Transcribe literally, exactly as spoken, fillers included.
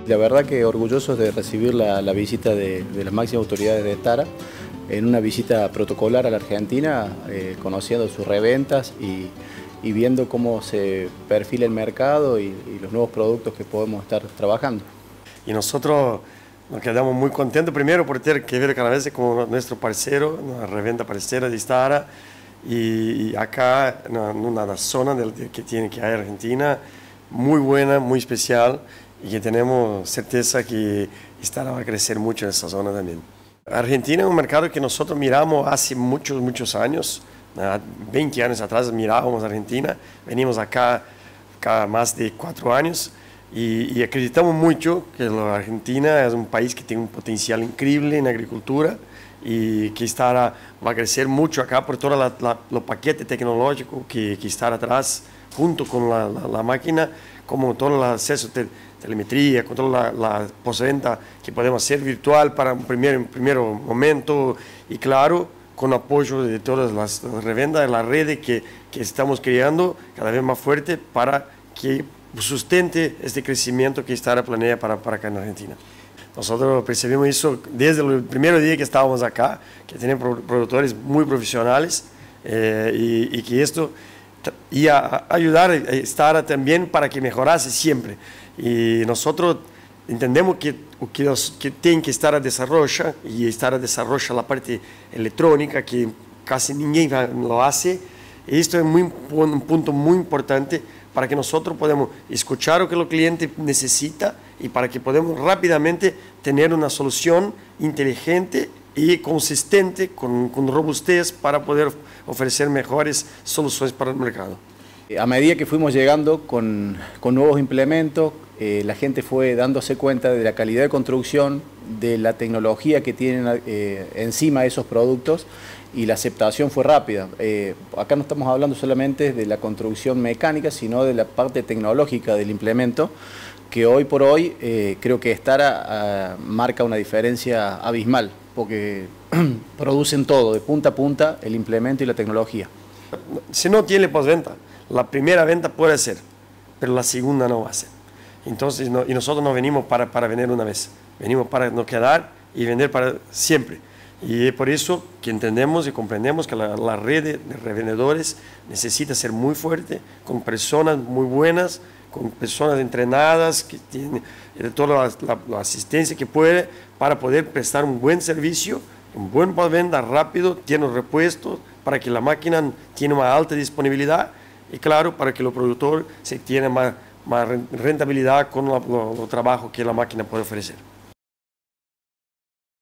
La verdad que orgullosos de recibir la, la visita de, de las máximas autoridades de Stara en una visita protocolar a la Argentina, eh, conociendo sus reventas y, y viendo cómo se perfila el mercado y, y los nuevos productos que podemos estar trabajando. Y nosotros nos quedamos muy contentos, primero por tener que ver Canavese como nuestro parcero, una reventa parcera de Stara, y, y acá en una zona del, que tiene que hay Argentina, muy buena, muy especial, y que tenemos certeza que Stara va a crecer mucho en esa zona también. Argentina es un mercado que nosotros miramos hace muchos, muchos años, veinte años atrás mirábamos Argentina, venimos acá cada más de cuatro años y, y acreditamos mucho que la Argentina es un país que tiene un potencial increíble en agricultura y que Stara va a crecer mucho acá por todo la, la, los paquetes tecnológicos que, que está atrás, junto con la, la, la máquina, como todo el acceso a te, telemetría, con toda la, la postventa que podemos hacer virtual para un primer, un primer momento y claro, con apoyo de todas las, las reventas, la red que, que estamos creando cada vez más fuerte para que sustente este crecimiento que Stara planea para, para acá en Argentina. Nosotros percibimos eso desde el primer día que estábamos acá, que tienen productores muy profesionales eh, y, y que esto iba a ayudar a Stara también para que mejorase siempre. Y nosotros entendemos que, que, los, que tienen que estar a desarrollo y estar a desarrollo la parte electrónica que casi ninguém lo hace. Y esto es muy, un punto muy importante para que nosotros podamos escuchar lo que el cliente necesita y para que podamos rápidamente tener una solución inteligente y consistente, con, con robustez para poder ofrecer mejores soluciones para el mercado. A medida que fuimos llegando con, con nuevos implementos, eh, la gente fue dándose cuenta de la calidad de construcción, de la tecnología que tienen eh, encima esos productos y la aceptación fue rápida. Eh, acá no estamos hablando solamente de la construcción mecánica, sino de la parte tecnológica del implemento, que hoy por hoy eh, creo que Stara uh, marca una diferencia abismal, porque producen todo, de punta a punta, el implemento y la tecnología. Si no tiene postventa, la primera venta puede ser, pero la segunda no va a ser. Entonces, no, y nosotros no venimos para, para vender una vez, venimos para no quedar y vender para siempre. Y es por eso que entendemos y comprendemos que la, la red de revendedores necesita ser muy fuerte, con personas muy buenas, con personas entrenadas, que tienen toda la, la, la asistencia que puede para poder prestar un buen servicio, un buen postventa rápido, tiene repuestos, para que la máquina tiene una alta disponibilidad y claro, para que el productor se tiene más, más rentabilidad con el trabajo que la máquina puede ofrecer.